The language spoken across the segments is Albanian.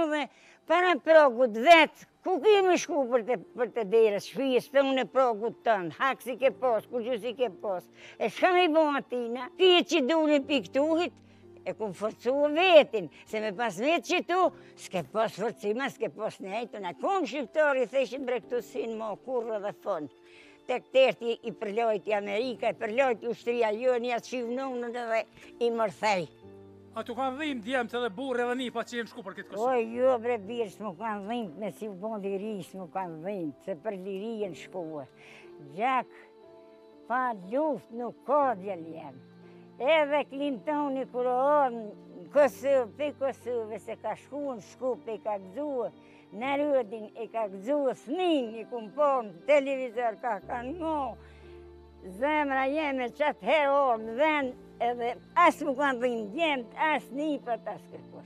dhe para progut vetë, ku kemi shku për të derës shpijës, të unë e progut tënë, hak si ke pos, ku që si ke pos. E shka me i bo atina, kje që dulin për këtuhit, e ku forcu vetin, se me pas vetë që tu, s'ke pos forcima, s'ke pos nejtu, në kom shqiptari, theshin bre këtu sin mo, kurrë dhe fond. Tek terti i përlojti Amerika, i përlojti Ushtria Joni, atë shivnonën dhe i mërthej. A tu kanë dhimë djemët edhe burë edhe nipa që jenë shku për këtë kësë? O, jo bre birë, s'mu kanë dhimë, me si bon liri, s'mu kanë dhimë, se për lirien shkuë. Gjak, pa luft nuk ka djeljem. Edhe Clintoni kërë orë në Kosovë, pe Kosovë, se ka shku në Shkup, e ka gëzuë, në rëdin, e ka gëzuë snin, i kumë po në televizor, ka kanë mo, zemra jeme qatë herë orë në vend, edhe asë më kanë dhimë djemët, asë nipët, asë kërkos.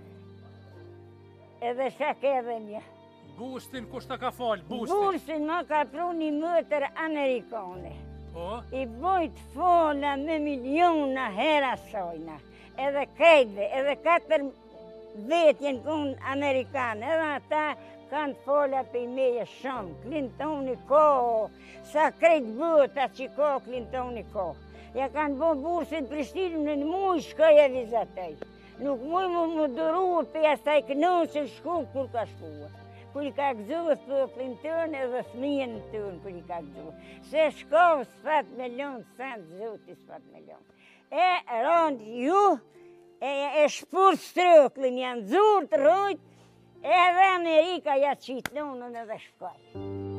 Edhe shak edhe një. Burstin, kush të ka falë, burstin? Burstin më ka pru një mëtër Amerikane. Po? I bojt fola me miliona hera sojna. Edhe kejtve, edhe 4 vetjen kënë Amerikanë, edhe ata kanë fola për i meje shumë. Clintoni ko, sa krejt bëta që ko Clintoni ko. Ja kanë bo bursin Prishtinë në muj shkoj e vizatej. Nuk muj më duru për jastaj kënon që shku kur ka shkuë. Kur i ka gëzuë pëllin tërnë edhe thmijën tërnë kur i ka gëzuë. Se shkovë s'fat milion, sënë zoti s'fat milion. E rëndë ju, e shpur strëklin, janë zurë të rëjtë, edhe Amerika ja qitë nonën edhe shkoj.